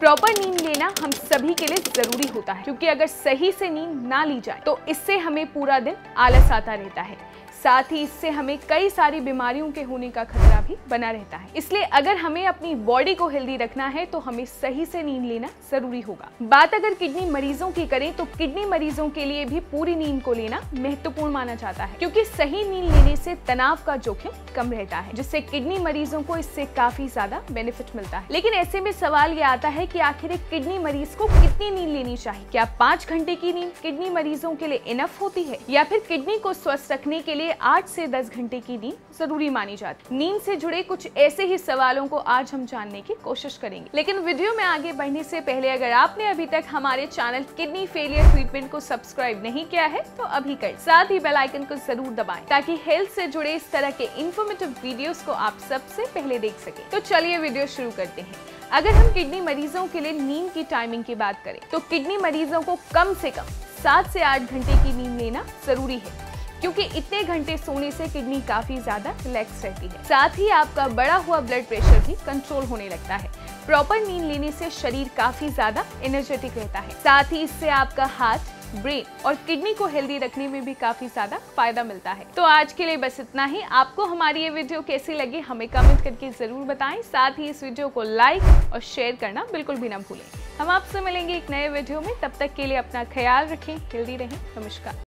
Proper नींद लेना हम सभी के लिए जरूरी होता है, क्योंकि अगर सही से नींद ना ली जाए तो इससे हमें पूरा दिन आलस आता रहता है। साथ ही इससे हमें कई सारी बीमारियों के होने का खतरा भी बना रहता है। इसलिए अगर हमें अपनी बॉडी को हेल्दी रखना है तो हमें सही से नींद लेना जरूरी होगा। बात अगर किडनी मरीजों की करें तो किडनी मरीजों के लिए भी पूरी नींद को लेना महत्वपूर्ण माना जाता है, क्योंकि सही नींद लेने से तनाव का जोखिम कम रहता है, जिससे किडनी मरीजों को इससे काफी ज्यादा बेनिफिट मिलता है। लेकिन ऐसे में सवाल ये आता है कि आखिर एक किडनी मरीज को कितनी नींद लेनी चाहिए? क्या 5 घंटे की नींद किडनी मरीजों के लिए इनफ होती है, या फिर किडनी को स्वस्थ रखने के लिए 8 से 10 घंटे की नींद जरूरी मानी जाती है? नींद से जुड़े कुछ ऐसे ही सवालों को आज हम जानने की कोशिश करेंगे। लेकिन वीडियो में आगे बढ़ने से पहले अगर आपने अभी तक हमारे चैनल किडनी फेलियर ट्रीटमेंट को सब्सक्राइब नहीं किया है तो अभी कर, साथ ही बेल आइकन को जरूर दबाएं ताकि हेल्थ से जुड़े इस तरह के इंफॉर्मेटिव वीडियोस को आप सबसे पहले देख सकें। तो चलिए वीडियो शुरू करते हैं। अगर हम किडनी मरीजों के लिए नींद की टाइमिंग की बात करें तो किडनी मरीजों को कम से कम 7 से 8 घंटे की नींद लेना जरूरी है, क्योंकि इतने घंटे सोने से किडनी काफी ज्यादा रिलैक्स रहती है। साथ ही आपका बढ़ा हुआ ब्लड प्रेशर भी कंट्रोल होने लगता है। प्रॉपर नींद लेने से शरीर काफी ज्यादा एनर्जेटिक रहता है। साथ ही इससे आपका हार्ट, ब्रेन और किडनी को हेल्दी रखने में भी काफी ज्यादा फायदा मिलता है। तो आज के लिए बस इतना ही। आपको हमारी ये वीडियो कैसी लगी हमें कमेंट करके जरूर बताएं। साथ ही इस वीडियो को लाइक और शेयर करना बिल्कुल भी ना भूलें। हम आपसे मिलेंगे एक नए वीडियो में। तब तक के लिए अपना ख्याल रखें, हेल्दी रहें। नमस्कार।